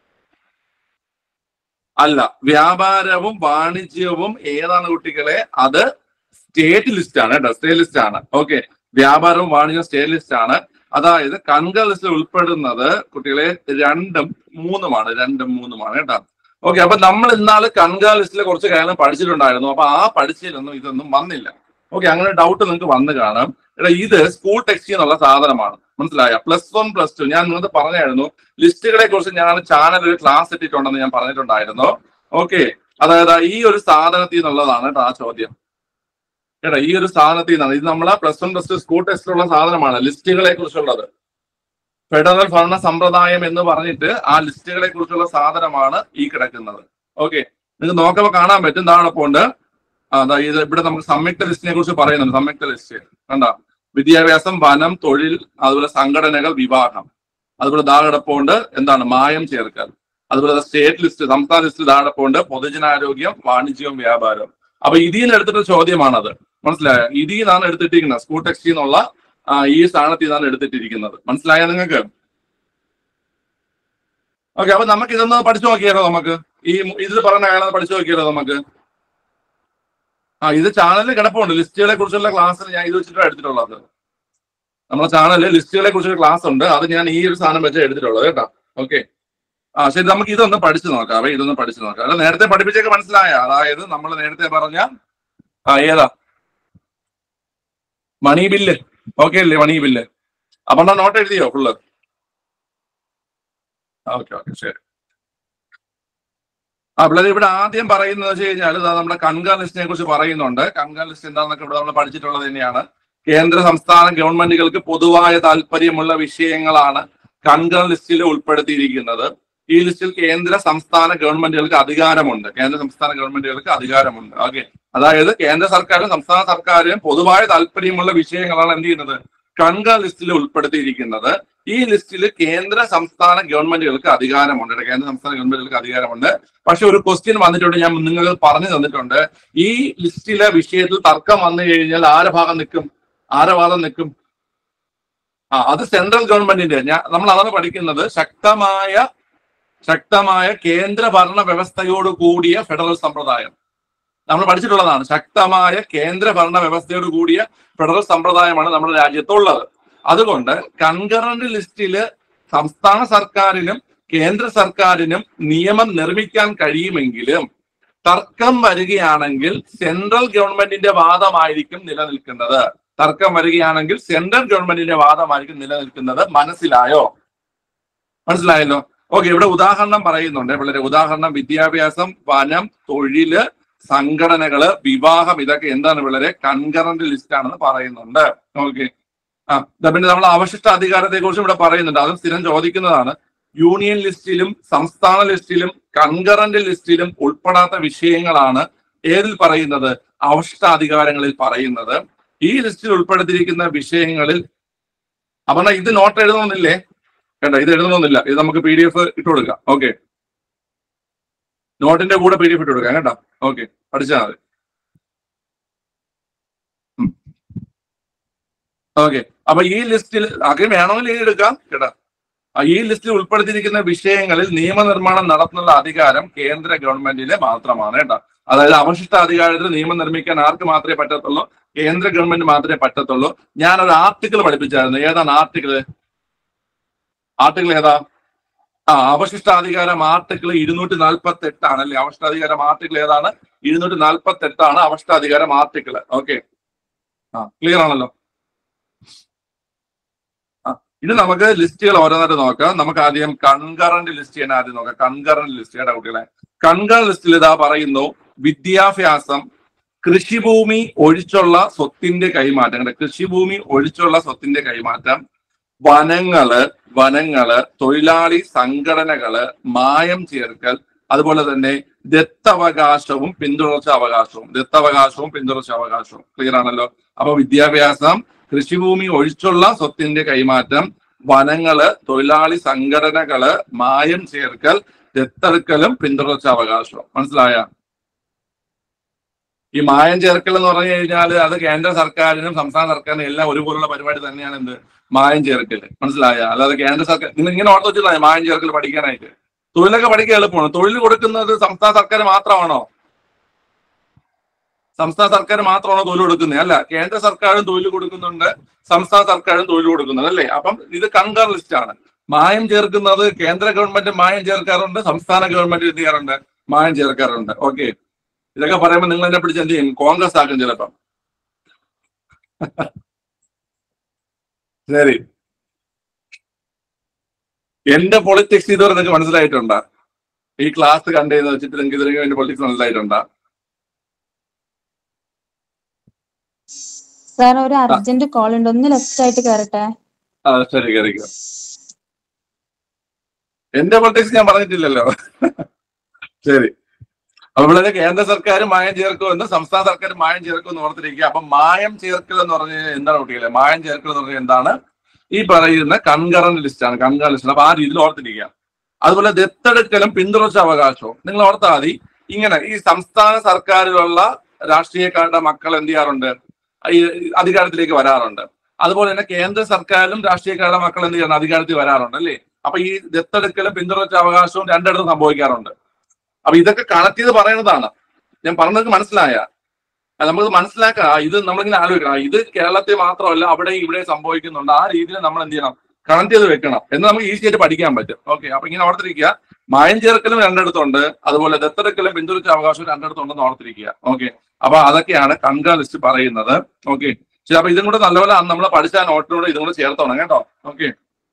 അല്ല. വ്യാപാരവും വാണിജ്യവും ഏതാണ് കുട്ടികളെ? അത് സ്റ്റേറ്റ് ലിസ്റ്റ് ആണ് കേട്ടോ, സ്റ്റേറ്റ് ലിസ്റ്റ് ആണ്. ഓക്കെ, വ്യാപാരവും വാണിജ്യവും സ്റ്റേറ്റ് ലിസ്റ്റ് ആണ്. അതായത് കൺകറന്റ് ലിസ്റ്റിൽ ഉൾപ്പെടുന്നത് കുട്ടികളെ രണ്ടും മൂന്നുമാണ് രണ്ടും മൂന്നുമാണ് കേട്ടോ. ഓക്കെ, അപ്പൊ നമ്മൾ ഇന്നാള് കൺകറന്റ് ലിസ്റ്റിലെ കുറച്ച് കാര്യങ്ങൾ പഠിച്ചിട്ടുണ്ടായിരുന്നു. അപ്പൊ ആ പഠിച്ചതിലൊന്നും ഇതൊന്നും വന്നില്ല. ഓക്കെ, അങ്ങനെ ഡൗട്ട് നിങ്ങൾക്ക് വന്നു കാണാം. എടാ ഇത് സ്കൂൾ ടെക്സ്റ്റ് എന്നുള്ള സാധനമാണ്, മനസ്സിലായ? പ്ലസ് വൺ പ്ലസ് ടു ഞാൻ നിങ്ങൾക്ക് പറഞ്ഞായിരുന്നു, ലിസ്റ്റുകളെ കുറിച്ച് ഞാൻ ചാനലിൽ ഒരു ക്ലാസ് ഇട്ടിട്ടുണ്ടെന്ന് ഞാൻ പറഞ്ഞിട്ടുണ്ടായിരുന്നു. ഓക്കെ, അതായത് ഈ ഒരു സാധനത്തിൽ നിന്നുള്ളതാണ് കേട്ടോ ആ ചോദ്യം. കേട്ടോ, ഈ ഒരു സാധനത്തിൽ നിന്നാണ്. ഇത് നമ്മളെ plus one plus two school ടെസ്റ്റിലുള്ള സാധനമാണ്, ലിസ്റ്റുകളെ കുറിച്ചുള്ളത്. ഫെഡറൽ ഭരണ സമ്പ്രദായം എന്ന് പറഞ്ഞിട്ട് ആ ലിസ്റ്റുകളെ കുറിച്ചുള്ള സാധനമാണ് ഈ കിടക്കുന്നത്. ഓക്കെ, നിങ്ങൾക്ക് നോക്കുമ്പോൾ കാണാൻ പറ്റും, താഴെപ്പോണ്ട് അതായത് ഇവിടെ നമുക്ക് സംയുക്ത ലിസ്റ്റിനെ കുറിച്ച് പറയുന്നുണ്ട്. സംയുക്ത ലിസ്റ്റ് കണ്ട, വിദ്യാഭ്യാസം, വനം, തൊഴിൽ, അതുപോലെ സംഘടനകൾ, വിവാഹം. അതുപോലെ താഴെപ്പോണ്ട് എന്താണ് മായം ചേർക്കൽ. അതുപോലെ സ്റ്റേറ്റ് ലിസ്റ്റ്, സംസ്ഥാന ലിസ്റ്റ് താഴെപ്പോണ്ട് പൊതുജനാരോഗ്യം, വാണിജ്യവും വ്യാപാരവും. അപ്പൊ ഇതിൽ നിന്ന് എടുത്തിട്ട് ചോദ്യമാണത്, മനസ്സിലായോ? ഇതിൽ നിന്നാണ് എടുത്തിട്ടിരിക്കുന്നത്, സ്കൂൾ ടെക്സ്റ്റിൽ നിന്നുള്ള ഈ സ്ഥാനത്തിൽ നിന്നാണ് എടുത്തിട്ടിരിക്കുന്നത്. മനസ്സിലായോ നിങ്ങൾക്ക്? ഓക്കെ, അപ്പൊ നമുക്ക് ഇതൊന്ന് പഠിച്ചു നോക്കിയാലോ? നമുക്ക് ഈ ഇതിൽ പറഞ്ഞ അയാളെ പഠിച്ചു നോക്കിയാലോ നമുക്ക്? ആ ഇത് ചാനലിൽ കിടപ്പുണ്ട്, ലിസ്റ്റുകളെ കുറിച്ചുള്ള ക്ലാസ്സിൽ ഞാൻ ഇത് വെച്ചിട്ടാണ് എടുത്തിട്ടുള്ളത്. നമ്മുടെ ചാനലിൽ ലിസ്റ്റുകളെ കുറിച്ചൊരു ക്ലാസ് ഉണ്ട്, അത് ഞാൻ ഈ ഒരു സാധനം വെച്ചാൽ എടുത്തിട്ടുള്ളത് കേട്ടോ. ഓക്കെ, ആ ശരി, നമുക്ക് ഇതൊന്ന് പഠിച്ചു നോക്കാം. അപ്പൊ ഇതൊന്ന് പഠിച്ചു നോക്കാം. അല്ല നേരത്തെ പഠിപ്പിച്ചൊക്കെ മനസ്സിലായ, അതായത് നമ്മൾ നേരത്തെ പറഞ്ഞ ആ ഏതാ മണി ബില്ല്. ഓക്കെ അല്ലേ, മണി ബില്ല്. അപ്പൊ എന്നാ നോട്ട് എഴുതിയോ ഫുള്ള്? ഓക്കെ ഓക്കെ ശരി. ആ പിള്ളേർ ഇവിടെ ആദ്യം പറയുന്നത് വെച്ച് കഴിഞ്ഞാൽ നമ്മുടെ കൺകാർ ലിസ്റ്റിനെ കുറിച്ച് പറയുന്നുണ്ട്. കൺകാർ ലിസ്റ്റ് എന്താണെന്നൊക്കെ ഇവിടെ നമ്മൾ പഠിച്ചിട്ടുള്ളത് തന്നെയാണ്. കേന്ദ്ര സംസ്ഥാന ഗവൺമെന്റുകൾക്ക് പൊതുവായ താല്പര്യമുള്ള വിഷയങ്ങളാണ് കൺകാർ ലിസ്റ്റിൽ ഉൾപ്പെടുത്തിയിരിക്കുന്നത്. ഈ ലിസ്റ്റിൽ കേന്ദ്ര സംസ്ഥാന ഗവൺമെന്റുകൾക്ക് അധികാരമുണ്ട്. കേന്ദ്ര സംസ്ഥാന ഗവൺമെന്റുകൾക്ക് അധികാരമുണ്ട്. ഓക്കെ, അതായത് കേന്ദ്ര സർക്കാരും സംസ്ഥാന സർക്കാരും പൊതുവായ താല്പര്യമുള്ള വിഷയങ്ങളാണ് എന്ത് ചെയ്യുന്നത്, കൺകാർ ലിസ്റ്റിൽ ഉൾപ്പെടുത്തിയിരിക്കുന്നത്. ഈ ലിസ്റ്റിൽ കേന്ദ്ര സംസ്ഥാന ഗവൺമെന്റുകൾക്ക് അധികാരമുണ്ട്. കേന്ദ്ര സംസ്ഥാന ഗവൺമെന്റുകൾക്ക് അധികാരമുണ്ട്. പക്ഷെ ഒരു ക്വസ്റ്റ്യൻ വന്നിട്ടുണ്ട്, ഞാൻ നിങ്ങൾക്ക് പറഞ്ഞു തന്നിട്ടുണ്ട്. ഈ ലിസ്റ്റിലെ വിഷയത്തിൽ തർക്കം വന്നു കഴിഞ്ഞാൽ ആരെ ഭാഗം നിൽക്കും, ആരെ വാദം നിൽക്കും? ആ അത് സെൻട്രൽ ഗവൺമെന്റിന്റെ, ഞാൻ നമ്മൾ അതാണ് പഠിക്കുന്നത്, ശക്തമായ ശക്തമായ കേന്ദ്ര ഭരണ വ്യവസ്ഥയോട് കൂടിയ ഫെഡറൽ സമ്പ്രദായം നമ്മൾ പഠിച്ചിട്ടുള്ളതാണ്. ശക്തമായ കേന്ദ്ര ഭരണ വ്യവസ്ഥയോട് കൂടിയ ഫെഡറൽ സമ്പ്രദായമാണ് നമ്മുടെ രാജ്യത്തുള്ളത്. അതുകൊണ്ട് കൺകറന്റ് ലിസ്റ്റില് സംസ്ഥാന സർക്കാരിനും കേന്ദ്ര സർക്കാരിനും നിയമം നിർമ്മിക്കാൻ കഴിയുമെങ്കിലും തർക്കം വരികയാണെങ്കിൽ സെൻട്രൽ ഗവൺമെന്റിന്റെ വാദമായിരിക്കും നിലനിൽക്കുന്നത്. തർക്കം വരികയാണെങ്കിൽ സെൻട്രൽ ഗവൺമെന്റിന്റെ വാദമായിരിക്കും നിലനിൽക്കുന്നത്. മനസ്സിലായോ? മനസ്സിലായല്ലോ? ഓക്കെ, ഇവിടെ ഉദാഹരണം പറയുന്നുണ്ട് വളരെ. ഉദാഹരണം വിദ്യാഭ്യാസം, വനം, തൊഴില്, സംഘടനകള്, വിവാഹം, ഇതൊക്കെ എന്താണ് വളരെ കൺകറന്റ് ലിസ്റ്റ് ആണെന്ന് പറയുന്നുണ്ട്. ഓക്കെ, ആ പിന്നെ നമ്മൾ അവശിഷ്ട അധികാരത്തെ കുറിച്ച് ഇവിടെ പറയുന്നുണ്ട്. അതും സ്ഥിരം ചോദിക്കുന്നതാണ്. യൂണിയൻ ലിസ്റ്റിലും സംസ്ഥാന ലിസ്റ്റിലും കൺകറന്റ് ലിസ്റ്റിലും ഉൾപ്പെടാത്ത വിഷയങ്ങളാണ് ഏതിൽ പറയുന്നത്, അവശിഷ്ടാധികാരങ്ങളിൽ പറയുന്നത്. ഈ ലിസ്റ്റിൽ ഉൾപ്പെടുത്തിയിരിക്കുന്ന വിഷയങ്ങളിൽ അപ്പൊ ഇത് നോട്ട് എഴുതണമെന്നില്ലേ? കേട്ടോ, ഇത് എഴുതണമെന്നില്ല. ഇത് നമുക്ക് പി ഡി എഫ് ഇട്ട് കൊടുക്കാം. ഓക്കെ, നോട്ടിന്റെ കൂടെ പി ഡി എഫ് ഇട്ട് കൊടുക്കാം കേട്ടോ. ഓക്കെ, പഠിച്ചാൽ മതി. ഓക്കെ, അപ്പൊ ഈ ലിസ്റ്റിൽ ആകെ വേണമെങ്കിൽ ഈ എടുക്കാം കേട്ടോ. ഈ ലിസ്റ്റിൽ ഉൾപ്പെടുത്തിയിരിക്കുന്ന വിഷയങ്ങളിൽ നിയമനിർമ്മാണം നടത്തുന്ന അധികാരം കേന്ദ്ര ഗവൺമെന്റിന് മാത്രമാണ് കേട്ടോ. അതായത് അവശിഷ്ട അധികാരത്തിൽ നിയമം നിർമ്മിക്കാൻ ആർക്ക് മാത്രമേ പറ്റത്തുള്ളൂ? കേന്ദ്ര ഗവൺമെന്റ് മാത്രമേ പറ്റത്തുള്ളൂ. ഞാനൊരു ആർട്ടിക്കിൾ പഠിപ്പിച്ചായിരുന്നു. ഏതാണ് ആർട്ടിക്കിൾ? ആർട്ടിക്കിൾ ഏതാ? ആ അവശിഷ്ടാധികാരം ആർട്ടിക്കിൾ ഇരുന്നൂറ്റി നാൽപ്പത്തി എട്ടാണ് അല്ലെ? അവശിഷ്ടാധികാരം ആർട്ടിക്കിൾ ഏതാണ്? ഇരുന്നൂറ്റി നാൽപ്പത്തി എട്ടാണ് അവശിഷ്ടാധികാരം ആർട്ടിക്കിൾ. ഓക്കെ, ആ ക്ലിയർ ആണല്ലോ? ആ ഇനി നമുക്ക് ലിസ്റ്റുകൾ ഓരോന്നായിട്ട് നോക്കാം. നമുക്ക് ആദ്യം കൺകറന്റ് ലിസ്റ്റ് ചെയ്യാൻ ആദ്യം നോക്കാം. കൺകറന്റ് ലിസ്റ്റ് കേട്ടോ കുട്ടികളെ. കൺകറന്റ് ലിസ്റ്റിൽ ഇതാ പറയുന്നു, വിദ്യാഭ്യാസം, കൃഷിഭൂമി ഒഴിച്ചുള്ള സ്വത്തിന്റെ കൈമാറ്റം. കൃഷിഭൂമി ഒഴിച്ചുള്ള സ്വത്തിന്റെ കൈമാറ്റം, വനങ്ങള് വനങ്ങള് തൊഴിലാളി സംഘടനകള്, മായം ചേർക്കൽ, അതുപോലെ തന്നെ ദത്തവകാശവും പിന്തുടർച്ച അവകാശവും. ദത്തവകാശവും പിന്തുടർച്ച അവകാശവും ക്ലിയർ ആണല്ലോ? അപ്പൊ വിദ്യാഭ്യാസം, കൃഷിഭൂമി ഒഴിച്ചുള്ള സ്വത്തിന്റെ കൈമാറ്റം, വനങ്ങള്, തൊഴിലാളി സംഘടനകള്, മായം ചേർക്കൽ, ദത്തെടുക്കലും പിന്തുടർച്ച അവകാശവും. മനസ്സിലായ? ഈ മായം ചേർക്കൽ എന്ന് പറഞ്ഞു കഴിഞ്ഞാൽ അത് കേന്ദ്ര സർക്കാരിനും സംസ്ഥാന സർക്കാരിനും എല്ലാം ഒരുപോലുള്ള പരിപാടി തന്നെയാണ് എന്ത് മായം ചേർക്കൽ. മനസ്സിലായ? അല്ലാതെ കേന്ദ്ര സർക്കാർ നിങ്ങൾ ഇങ്ങനെ ഓർത്ത് വെച്ചില്ല മായം ചേർക്കൽ പഠിക്കാനായിട്ട്. തൊഴിലൊക്കെ പഠിക്കാൻ എളുപ്പമാണ്. തൊഴിൽ കൊടുക്കുന്നത് സംസ്ഥാന സർക്കാർ മാത്രമാണോ? സംസ്ഥാന സർക്കാർ മാത്രമാണോ തൊഴിൽ കൊടുക്കുന്നത്? അല്ല, കേന്ദ്ര സർക്കാരും തൊഴിൽ കൊടുക്കുന്നുണ്ട്, സംസ്ഥാന സർക്കാരും തൊഴിൽ കൊടുക്കുന്നുണ്ട് അല്ലേ? അപ്പം ഇത് കൺകർ ലിസ്റ്റ് ആണ്. മായം ചേർക്കുന്നത് കേന്ദ്ര ഗവൺമെന്റ് മായം ചേർക്കാറുണ്ട്, സംസ്ഥാന ഗവൺമെന്റ് എന്ത് ചെയ്യാറുണ്ട്? മായം ചേർക്കാറുണ്ട്. ഓക്കെ, ഇതൊക്കെ പറയുമ്പോൾ നിങ്ങൾ എന്നെ പിടിച്ച് എന്ത് ചെയ്യും? കോൺഗ്രസ് ആക്കും ചിലപ്പം. ശരി, എന്റെ പൊളിറ്റിക്സ് ഇതുവരെ നിങ്ങൾക്ക് മനസ്സിലായിട്ടുണ്ടോ? ഈ ക്ലാസ് കണ്ടെന്ന് വെച്ചിട്ട് നിങ്ങൾക്ക് ഇതിനു വേണ്ടി പൊളിറ്റിക്സ് മനസ്സിലായിട്ടുണ്ടോ? സാർ ഒരു അർജന്റ് കോൾ ഉണ്ട്, ഒന്ന് ലെഫ്റ്റ് ആയിട്ട് കയറട്ടെ. ആ ശരി, കയറിക്കോ. എന്റെ പൊളിറ്റിക്സ് ഞാൻ പറഞ്ഞിട്ടില്ലല്ലോ. ശരി, അപ്പൊ ഇവിടെ കേന്ദ്ര സർക്കാർ മായം ചേർക്കുമെന്ന് സംസ്ഥാന സർക്കാർ മായം ചേർക്കുമെന്ന് ഓർത്തിരിക്കുക. അപ്പൊ മായം ചേർക്കൽ എന്ന് പറഞ്ഞ എന്താണ് കുട്ടികളെ? മായം ചേർക്കൽ എന്ന് പറഞ്ഞാൽ എന്താണ്? ഈ പറയുന്ന കൺകറന്റ് ലിസ്റ്റ് ആണ്, കൺകറന്റ് ലിസ്റ്റ്. അപ്പൊ ആ രീതിയിൽ ഓർത്തിരിക്കുക. അതുപോലെ ദത്തെടുക്കലും പിന്തുടർച്ച അവകാശവും നിങ്ങൾ ഓർത്താൽ മതി. ഇങ്ങനെ ഈ സംസ്ഥാന സർക്കാരിലുള്ള രാഷ്ട്രീയക്കാരുടെ മക്കൾ എന്ത് ചെയ്യാറുണ്ട്? ഈ അധികാരത്തിലേക്ക് വരാറുണ്ട്. അതുപോലെ തന്നെ കേന്ദ്ര സർക്കാരിലും രാഷ്ട്രീയക്കാരുടെ മക്കൾ എന്ത് ചെയ്യണം? അധികാരത്തിൽ വരാറുണ്ട് അല്ലേ? അപ്പൊ ഈ ദത്തെടുക്കലും പിന്തുടർച്ച അവകാശവും രണ്ടിടത്തും സംഭവിക്കാറുണ്ട്. അപ്പൊ ഇതൊക്കെ കണക്ട് ചെയ്ത് പറയുന്നതാണ്. ഞാൻ പറഞ്ഞത് മനസ്സിലായ? നമുക്ക് മനസ്സിലാക്കാം. ഇത് നമ്മളിങ്ങനെ ആലോചിക്കണം. ഇത് കേരളത്തിൽ മാത്രമല്ല, അവിടെ ഇവിടെ സംഭവിക്കുന്നുണ്ട്. ആ രീതിയിൽ നമ്മൾ എന്ത് ചെയ്യണം? കണക്ട് ചെയ്ത് വെക്കണം. എന്ന് നമുക്ക് ഈസി ആയിട്ട് പഠിക്കാൻ പറ്റും. ഓക്കെ, അപ്പൊ ഇങ്ങനെ ഓർത്തിരിക്കുക. മായം ചേർക്കലും രണ്ടിടത്തുണ്ട്, അതുപോലെ ദത്തെടുക്കലും പിന്തുടർച്ച അവകാശവും രണ്ടിടത്തുണ്ടെന്ന് ഓർത്തിരിക്കുക. ഓക്കെ, അപ്പൊ അതൊക്കെയാണ് കൺകറന്റ് ലിസ്റ്റ് പറയുന്നത്. ഓക്കെ, ശരി. അപ്പൊ ഇതും കൂടെ നല്ലപോലെ നമ്മൾ പഠിച്ച നോട്ടിലൂടെ ഇതും കൂടെ ചേർത്തോണം കേട്ടോ. ഓക്കെ,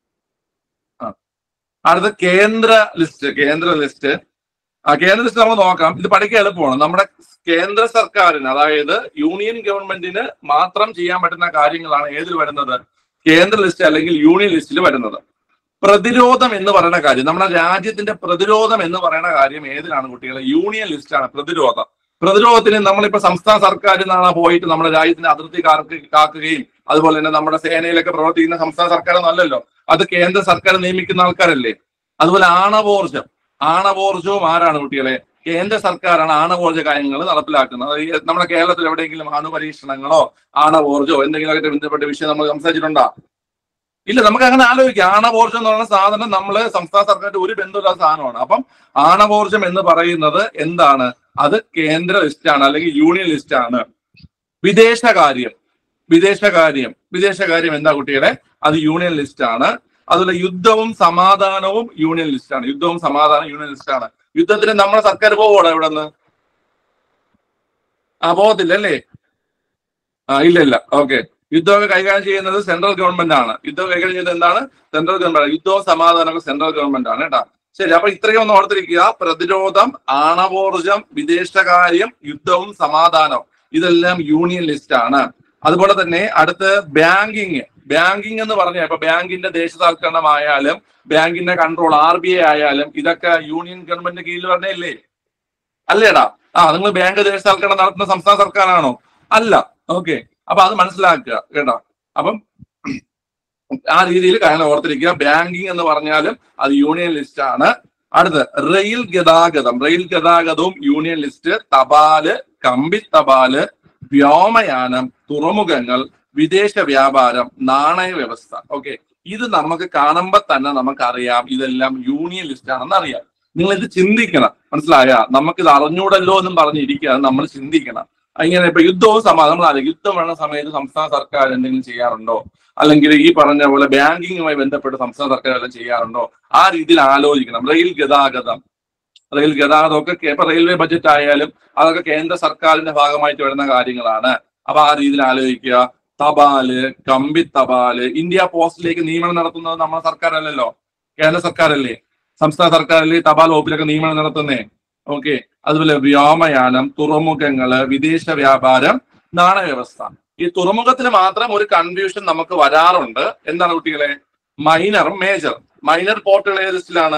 ആ അടുത്ത കേന്ദ്ര ലിസ്റ്റ്. കേന്ദ്ര ലിസ്റ്റ് ആ കേന്ദ്ര ലിസ്റ്റ് നമ്മൾ നോക്കാം. ഇത് പഠിക്കാൻ എളുപ്പമാണ്. നമ്മുടെ കേന്ദ്ര സർക്കാരിന്, അതായത് യൂണിയൻ ഗവൺമെന്റിന് മാത്രം ചെയ്യാൻ പറ്റുന്ന കാര്യങ്ങളാണ് ഏതിൽ വരുന്നത്? കേന്ദ്ര ലിസ്റ്റ് അല്ലെങ്കിൽ യൂണിയൻ ലിസ്റ്റിൽ വരുന്നത്. പ്രതിരോധം എന്ന് പറയുന്ന കാര്യം, നമ്മുടെ രാജ്യത്തിന്റെ പ്രതിരോധം എന്ന് പറയുന്ന കാര്യം ഏതിലാണ് കുട്ടികളെ? യൂണിയൻ ലിസ്റ്റാണ് പ്രതിരോധം. പ്രതിരോധത്തിന് നമ്മളിപ്പോ സംസ്ഥാന സർക്കാരിൽ നിന്നാണ് പോയിട്ട് നമ്മുടെ രാജ്യത്തിന്റെ അതിർത്തി കാർക്ക് കാക്കുകയും അതുപോലെ തന്നെ നമ്മുടെ സേനയിലൊക്കെ പ്രവർത്തിക്കുന്ന സംസ്ഥാന സർക്കാരൊന്നും അല്ലല്ലോ. അത് കേന്ദ്ര സർക്കാർ നിയമിക്കുന്ന ആൾക്കാരല്ലേ. അതുപോലെ ആണവോർജം, ആണവോർജവും ആരാണ് കുട്ടികളെ? കേന്ദ്ര സർക്കാരാണ് ആണവോർജ കാര്യങ്ങൾ നടപ്പിലാക്കുന്നത്. നമ്മുടെ കേരളത്തിൽ എവിടെയെങ്കിലും അണുപരീക്ഷണങ്ങളോ ആണവോർജോ എന്തെങ്കിലുമൊക്കെ ബന്ധപ്പെട്ട വിഷയം നമ്മൾ സംസാരിച്ചിട്ടുണ്ടോ? ഇല്ല. നമുക്ക് അങ്ങനെ ആലോചിക്കാം. ആണവോർജം എന്ന് പറയുന്ന സാധനം നമ്മള് സംസ്ഥാന സർക്കാരിന്റെ ഒരു ബന്ധമില്ലാത്ത സാധനമാണ്. അപ്പം ആണവോർജം എന്ന് പറയുന്നത് എന്താണ്? അത് കേന്ദ്ര ലിസ്റ്റാണ് അല്ലെങ്കിൽ യൂണിയൻ ലിസ്റ്റാണ്. വിദേശകാര്യം, വിദേശകാര്യം വിദേശകാര്യം എന്താ കുട്ടികളെ? അത് യൂണിയൻ ലിസ്റ്റാണ്. അതുപോലെ യുദ്ധവും സമാധാനവും യൂണിയൻ ലിസ്റ്റാണ്. യുദ്ധവും സമാധാനവും യൂണിയൻ ലിസ്റ്റാണ്. യുദ്ധത്തിന് നമ്മുടെ സർക്കാർ പോവോടെ ഇവിടെ നിന്ന്? ആ പോകത്തില്ല അല്ലേ? ആ ഇല്ല ഇല്ല. ഓക്കെ, യുദ്ധമൊക്കെ കൈകാര്യം ചെയ്യുന്നത് സെൻട്രൽ ഗവൺമെന്റ് ആണ്. യുദ്ധം കൈകാര്യം ചെയ്യുന്നത് എന്താണ്? Central government. യുദ്ധവും സമാധാനമൊക്കെ സെൻട്രൽ ഗവൺമെന്റ് ആണ് കേട്ടാ. ശരി, അപ്പൊ ഇത്രയും ഒന്ന് ഓർത്തിരിക്കുക. പ്രതിരോധം, ആണവോർജം, വിദേശകാര്യം, യുദ്ധവും സമാധാനവും ഇതെല്ലാം യൂണിയൻ ലിസ്റ്റ് ആണ്. അതുപോലെ തന്നെ അടുത്ത് ബാങ്കിങ്. ബാങ്കിങ് എന്ന് പറഞ്ഞാൽ ഇപ്പൊ ബാങ്കിന്റെ ദേശസാൽക്കരണമായാലും ബാങ്കിന്റെ കൺട്രോൾ ആർ ബി ഐ ആയാലും ഇതൊക്കെ യൂണിയൻ ഗവൺമെന്റിന്റെ കീഴിൽ പറഞ്ഞല്ലേ? അല്ലേടാ? ആ നിങ്ങൾ ബാങ്ക് ദേശസാൽക്കരണം നടത്തുന്ന സംസ്ഥാന സർക്കാരാണോ? അല്ല. ഓക്കെ, അപ്പൊ അത് മനസ്സിലാക്കുക കേട്ടോ. അപ്പം ആ രീതിയിൽ കാര്യങ്ങൾ ഓർത്തിരിക്കുക. ബാങ്കിങ് എന്ന് പറഞ്ഞാലും അത് യൂണിയൻ ലിസ്റ്റ് ആണ്. അടുത്ത് റെയിൽ ഗതാഗതം. റെയിൽ ഗതാഗതവും യൂണിയൻ ലിസ്റ്റ്. തപാല്, കമ്പി തപാല്, വ്യോമയാനം, തുറമുഖങ്ങൾ, വിദേശ വ്യാപാരം, നാണയ വ്യവസ്ഥ. ഓക്കെ, ഇത് നമുക്ക് കാണുമ്പോൾ തന്നെ നമുക്കറിയാം ഇതെല്ലാം യൂണിയൻ ലിസ്റ്റ് ആണെന്ന് അറിയാം. നിങ്ങൾ ഇത് ചിന്തിക്കണം. മനസ്സിലായ? നമുക്കിത് അറിഞ്ഞൂടല്ലോ എന്നും പറഞ്ഞിരിക്കുക. നമ്മൾ ചിന്തിക്കണം. ഇങ്ങനെ ഇപ്പൊ യുദ്ധവും സമാധാനം നമ്മൾ അറിയാം. യുദ്ധം വേണ്ട സമയത്ത് സംസ്ഥാന സർക്കാർ എന്തെങ്കിലും ചെയ്യാറുണ്ടോ? അല്ലെങ്കിൽ ഈ പറഞ്ഞ പോലെ ബാങ്കിങ്ങുമായി ബന്ധപ്പെട്ട് സംസ്ഥാന സർക്കാർ എല്ലാം ചെയ്യാറുണ്ടോ? ആ രീതിയിൽ ആലോചിക്കണം. റെയിൽ ഗതാഗതം, റെയിൽ ഗതാഗതം ഒക്കെ ഇപ്പൊ റെയിൽവേ ബഡ്ജറ്റ് ആയാലും അതൊക്കെ കേന്ദ്ര സർക്കാരിന്റെ ഭാഗമായിട്ട് വരുന്ന കാര്യങ്ങളാണ്. അപ്പൊ ആ രീതിയിൽ ആലോചിക്കുക. തപാല്, കമ്പി തപാല്. ഇന്ത്യ പോസ്റ്റിലേക്ക് നിയമനം നടത്തുന്നത് നമ്മുടെ സർക്കാരല്ലല്ലോ, കേന്ദ്ര സർക്കാരല്ലേ. സംസ്ഥാന സർക്കാരല്ലേ തപാൽ വകുപ്പിലൊക്കെ നിയമനം നടത്തുന്നേ. ഓക്കെ, അതുപോലെ വ്യോമയാനം, തുറമുഖങ്ങള്, വിദേശ വ്യാപാരം, നാണയ വ്യവസ്ഥ. ഈ തുറമുഖത്തിന് മാത്രം ഒരു കൺഫ്യൂഷൻ നമുക്ക് വരാറുണ്ട്. എന്താണ് കുട്ടികളെ? മൈനറും മേജർ. മൈനർ പോർട്ടുകൾ ഏത് ലിസ്റ്റിലാണ്?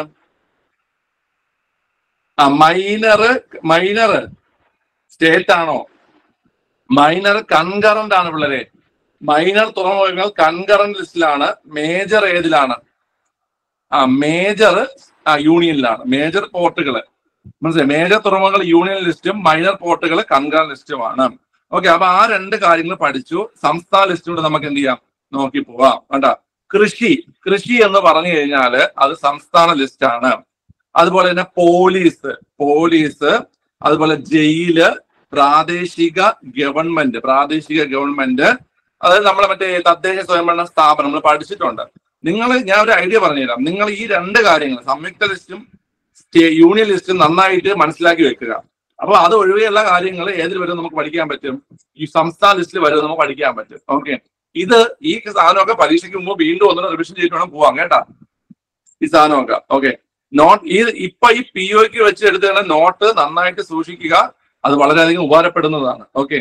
ആ മൈനർ മൈനർ സ്റ്റേറ്റ് ആണോ? മൈനർ കൺകറന്റ് ആണ് പിള്ളേരെ. മൈനർ തുറമുഖങ്ങൾ കൺകറന്റ് ലിസ്റ്റിലാണ്. മേജർ ഏതിലാണ്? ആ മേജർ ആ യൂണിയനിലാണ്. മേജർ പോർട്ടുകള് മനസ്സിലായി. മേജർ തുറമുഖങ്ങൾ യൂണിയൻ ലിസ്റ്റും മൈനർ പോർട്ടുകൾ കൺകറന്റ് ലിസ്റ്റുമാണ്. ഓക്കെ, അപ്പൊ ആ രണ്ട് കാര്യങ്ങൾ പഠിച്ചു. സംസ്ഥാന ലിസ്റ്റിലൂടെ നമുക്ക് എന്ത് ചെയ്യാം? നോക്കി പോവാം കേട്ടാ. കൃഷി, കൃഷി എന്ന് പറഞ്ഞു കഴിഞ്ഞാല് അത് സംസ്ഥാന ലിസ്റ്റ് ആണ്. അതുപോലെ തന്നെ പോലീസ്, പോലീസ് അതുപോലെ ജയില്, പ്രാദേശിക ഗവൺമെന്റ്, പ്രാദേശിക ഗവൺമെന്റ് അതായത് നമ്മളെ മറ്റേ തദ്ദേശ സ്വയംഭരണ സ്ഥാപനം നമ്മൾ പഠിച്ചിട്ടുണ്ട്. നിങ്ങൾ ഞാൻ ഒരു ഐഡിയ പറഞ്ഞുതരാം. നിങ്ങൾ ഈ രണ്ട് കാര്യങ്ങൾ സംയുക്ത ലിസ്റ്റും യൂണിയൻ ലിസ്റ്റും നന്നായിട്ട് മനസ്സിലാക്കി വെക്കുക. അപ്പൊ അത് ഒഴികെയുള്ള കാര്യങ്ങൾ ഏതിൽ വരും നമുക്ക് പഠിക്കാൻ പറ്റും? ഈ സംസ്ഥാന ലിസ്റ്റിൽ വരും നമുക്ക് പഠിക്കാൻ പറ്റും. ഓക്കെ, ഇത് ഈ സാധനമൊക്കെ പരീക്ഷയ്ക്ക് മുമ്പ് വീണ്ടും ഒന്നും റിവിഷൻ ചെയ്തിട്ട് വേണം പോവാം കേട്ടാ. ഈ സാധനമൊക്കെ ഓക്കെ. നോട്ട് ഈ ഇപ്പൊ ഈ പി ഒക്ക് വെച്ച് എടുത്തുകൊണ്ട് നോട്ട് നന്നായിട്ട് സൂക്ഷിക്കുക, അത് വളരെയധികം ഉപകാരപ്പെടുന്നതാണ്. ഓക്കെ.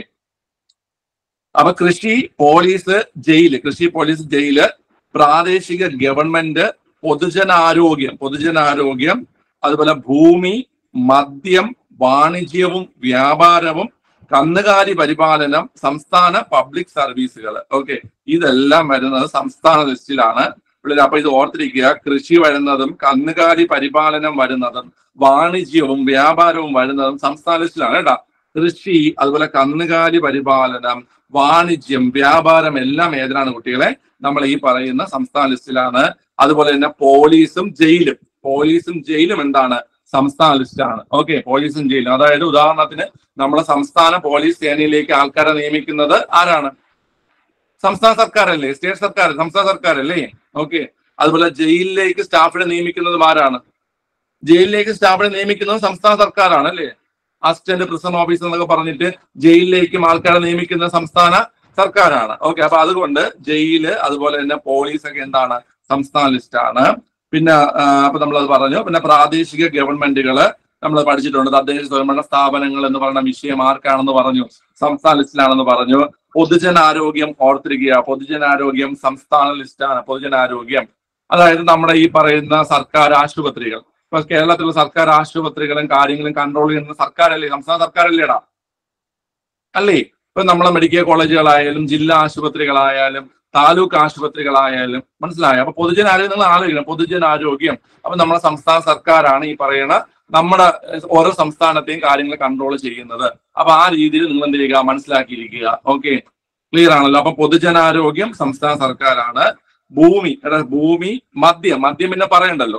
അപ്പൊ കൃഷി, പോലീസ്, ജയില്, കൃഷി, പോലീസ്, ജയില്, പ്രാദേശിക ഗവൺമെന്റ്, പൊതുജനാരോഗ്യം, പൊതുജനാരോഗ്യം, അതുപോലെ ഭൂമി, മദ്യം, വാണിജ്യവും വ്യാപാരവും, കന്നുകാലി പരിപാലനം, സംസ്ഥാന പബ്ലിക് സർവീസുകൾ. ഓക്കെ, ഇതെല്ലാം വരുന്നത് സംസ്ഥാന ലിസ്റ്റിലാണ്. അപ്പൊ ഇത് ഓർത്തിരിക്കുക, കൃഷി വരുന്നതും കന്നുകാലി പരിപാലനം വരുന്നതും വാണിജ്യവും വ്യാപാരവും വരുന്നതും സംസ്ഥാന ലിസ്റ്റിലാണ് കേട്ടാ. കൃഷി, അതുപോലെ കന്നുകാലി പരിപാലനം, വാണിജ്യം, വ്യാപാരം എല്ലാം ഏതിനാണ് കുട്ടികളെ? നമ്മൾ ഈ പറയുന്ന സംസ്ഥാന ലിസ്റ്റിലാണ്. അതുപോലെ തന്നെ പോലീസും ജയിലും, പോലീസും ജയിലും എന്താണ്? സംസ്ഥാന ലിസ്റ്റാണ്. ഓക്കെ, പോലീസും ജയിലും. അതായത് ഉദാഹരണത്തിന് നമ്മുടെ സംസ്ഥാന പോലീസ് സേനയിലേക്ക് ആൾക്കാരെ നിയമിക്കുന്നത് ആരാണ്? സംസ്ഥാന സർക്കാരല്ലേ, സ്റ്റേറ്റ് സർക്കാർ, സംസ്ഥാന സർക്കാരല്ലേ. ഓക്കെ. അതുപോലെ ജയിലിലേക്ക് സ്റ്റാഫിനെ നിയമിക്കുന്നതും ആരാണ്? ജയിലിലേക്ക് സ്റ്റാഫിനെ നിയമിക്കുന്നത് സംസ്ഥാന സർക്കാരാണ് അല്ലേ. അസിസ്റ്റന്റ് പ്രിസൺ ഓഫീസർ എന്നൊക്കെ പറഞ്ഞിട്ട് ജയിലിലേക്കും ആൾക്കാരെ നിയമിക്കുന്ന സംസ്ഥാന സർക്കാരാണ്. ഓക്കെ, അപ്പൊ അതുകൊണ്ട് ജയില്, അതുപോലെ തന്നെ പോലീസ് ഒക്കെ എന്താണ്? സംസ്ഥാന ലിസ്റ്റാണ്. പിന്നെ അപ്പൊ നമ്മളത് പറഞ്ഞു. പിന്നെ പ്രാദേശിക ഗവൺമെന്റുകള് നമ്മൾ പഠിച്ചിട്ടുണ്ട്. തദ്ദേശ സ്വയംഭരണ സ്ഥാപനങ്ങൾ എന്ന് പറയുന്ന വിഷയം ആർക്കാണെന്ന് പറഞ്ഞു? സംസ്ഥാന ലിസ്റ്റിലാണെന്ന് പറഞ്ഞു. പൊതുജനാരോഗ്യം ഓർത്തിരിക്കുക, പൊതുജനാരോഗ്യം സംസ്ഥാന ലിസ്റ്റാണ്. പൊതുജനാരോഗ്യം അതായത് നമ്മുടെ ഈ പറയുന്ന സർക്കാർ ആശുപത്രികൾ, ഇപ്പൊ കേരളത്തിലുള്ള സർക്കാർ ആശുപത്രികളും കാര്യങ്ങളും കൺട്രോൾ ചെയ്യുന്ന സർക്കാരല്ലേ, സംസ്ഥാന സർക്കാരല്ലേടാ, അല്ലേ? ഇപ്പൊ നമ്മളെ മെഡിക്കൽ കോളേജുകളായാലും ജില്ലാ ആശുപത്രികളായാലും താലൂക്ക് ആശുപത്രികളായാലും, മനസ്സിലായോ? അപ്പൊ പൊതുജനാരോഗ്യം നിങ്ങൾ ആലോചിക്കണം, പൊതുജനാരോഗ്യം. അപ്പൊ നമ്മുടെ സംസ്ഥാന സർക്കാരാണ് ഈ പറയുന്ന നമ്മുടെ ഓരോ സംസ്ഥാനത്തെയും കാര്യങ്ങൾ കൺട്രോൾ ചെയ്യുന്നത്. അപ്പൊ ആ രീതിയിൽ നിങ്ങൾ എന്ത് ചെയ്യുക? മനസ്സിലാക്കിയിരിക്കുക. ഓക്കെ, ക്ലിയർ ആണല്ലോ. അപ്പൊ പൊതുജനാരോഗ്യം സംസ്ഥാന സർക്കാരാണ്. ഭൂമി, ഭൂമി, മദ്യം, മദ്യം പിന്നെ പറയണ്ടല്ലോ.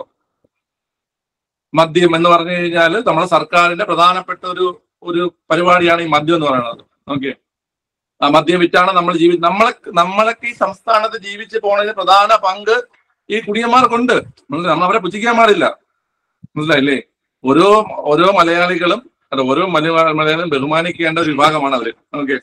മദ്യം എന്ന് പറഞ്ഞു കഴിഞ്ഞാൽ നമ്മുടെ സർക്കാരിന്റെ പ്രധാനപ്പെട്ട ഒരു ഒരു പരിപാടിയാണ് ഈ മദ്യം എന്ന് പറയുന്നത്. ഓക്കെ, ആ മദ്യം വിറ്റാണ് നമ്മൾ ജീവി നമ്മളെ നമ്മളൊക്കെ ഈ സംസ്ഥാനത്ത് ജീവിച്ച് പോണതിന് പ്രധാന പങ്ക് ഈ കുടിയന്മാർക്കുണ്ട്. നമ്മൾ അവരെ പുച്ഛിക്കാൻ പാടില്ല, മനസ്സിലായില്ലേ? ഓരോ ഓരോ മലയാളികളും അല്ല ഓരോ മലയാള മലയാളികളും ബഹുമാനിക്കേണ്ട ഒരു വിഭാഗമാണ് അവര്. ഓക്കെ,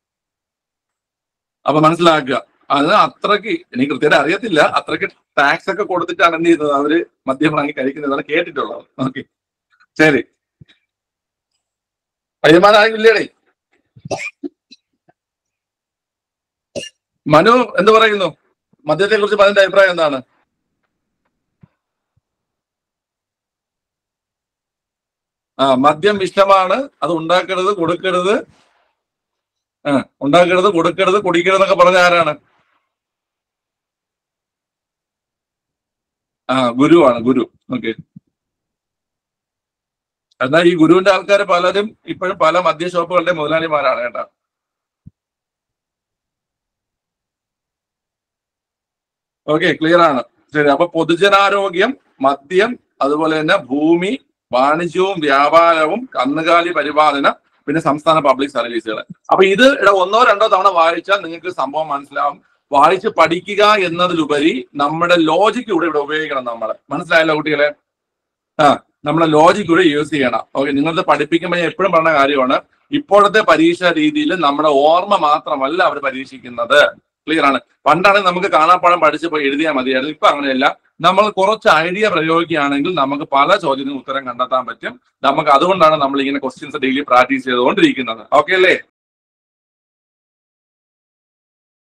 അപ്പൊ മനസ്സിലാക്കുക. അത് അത്രയ്ക്ക് എനിക്ക് കൃത്യമായിട്ട് അറിയത്തില്ല, അത്രയ്ക്ക് ടാക്സ് ഒക്കെ കൊടുത്തിട്ടാണ് എന്ത് ചെയ്യുന്നത് അവര് മദ്യം വാങ്ങി കഴിക്കുന്നതാണ് കേട്ടിട്ടുള്ളത്. ഓക്കെ, ശരി. പയ്യന്മാരായില്ലേടേ? മനു എന്ത് പറയുന്നു? മദ്യത്തെ കുറിച്ച് അതിന്റെ അഭിപ്രായം എന്താണ്? ആ, മദ്യം വിഷമാണ്, അത് ഉണ്ടാക്കരുത്, കൊടുക്കരുത്, ആ ഉണ്ടാക്കരുത്, കൊടുക്കരുത്, കുടിക്കരുത് എന്നൊക്കെ പറഞ്ഞ ആരാണ്? ആ, ഗുരുവാണ്, ഗുരു. ഓക്കെ, എന്നാൽ ഈ ഗുരുവിന്റെ ആൾക്കാർ പലരും ഇപ്പോഴും പല മദ്യ ഷോപ്പുകളുടെ മുതലാളിമാരാണ് കേട്ടാ. ഓക്കെ, ക്ലിയർ ആണ്. ശരി, അപ്പൊ പൊതുജനാരോഗ്യം, മദ്യം, അതുപോലെ തന്നെ ഭൂമി, വാണിജ്യവും വ്യാപാരവും, കന്നുകാലി പരിപാലനം, പിന്നെ സംസ്ഥാന പബ്ലിക് സർവീസുകൾ. അപ്പൊ ഇത് ഒന്നോ രണ്ടോ തവണ വായിച്ചാൽ നിങ്ങൾക്ക് സംഭവം മനസ്സിലാവും. വായിച്ച് പഠിക്കുക എന്നതിലുപരി നമ്മുടെ ലോജിക്ക് കൂടെ ഇവിടെ ഉപയോഗിക്കണം. നമ്മൾ മനസ്സിലായല്ലോ കുട്ടികളെ? ആ, നമ്മുടെ ലോജിക്ക് കൂടെ യൂസ് ചെയ്യണം. ഓക്കെ, നിങ്ങളത് പഠിപ്പിക്കുമ്പോൾ ഞാൻ എപ്പോഴും പറഞ്ഞ കാര്യമാണ്, ഇപ്പോഴത്തെ പരീക്ഷാ രീതിയിൽ നമ്മുടെ ഓർമ്മ മാത്രമല്ല അവർ പരീക്ഷിക്കുന്നത്. ക്ലിയർ ആണ്. പണ്ടാണെങ്കിൽ നമുക്ക് കാണാപ്പാഠം പഠിച്ച് പോയി എഴുതിയാൽ മതിയായിരുന്നു. ഇപ്പൊ അങ്ങനെയല്ല. നമ്മൾ കുറച്ച് ഐഡിയ പ്രയോഗിക്കുകയാണെങ്കിൽ നമുക്ക് പല ചോദ്യത്തിനും ഉത്തരം കണ്ടെത്താൻ പറ്റും. നമുക്ക് അതുകൊണ്ടാണ് നമ്മൾ ഇങ്ങനെ ക്വസ്റ്റ്യൻസ് ഡെയിലി പ്രാക്ടീസ് ചെയ്തുകൊണ്ടിരിക്കുന്നത്. ഓക്കെ അല്ലേ?